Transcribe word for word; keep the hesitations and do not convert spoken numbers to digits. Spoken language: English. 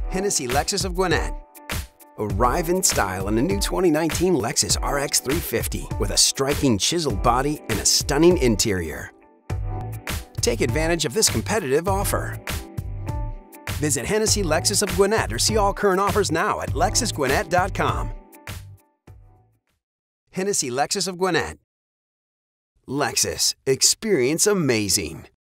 Hennessy Lexus of Gwinnett. Arrive in style in a new twenty nineteen Lexus R X three fifty with a striking chiseled body and a stunning interior. Take advantage of this competitive offer. Visit Hennessy Lexus of Gwinnett or see all current offers now at lexus gwinnett dot com. Hennessy Lexus of Gwinnett. Lexus. Experience amazing.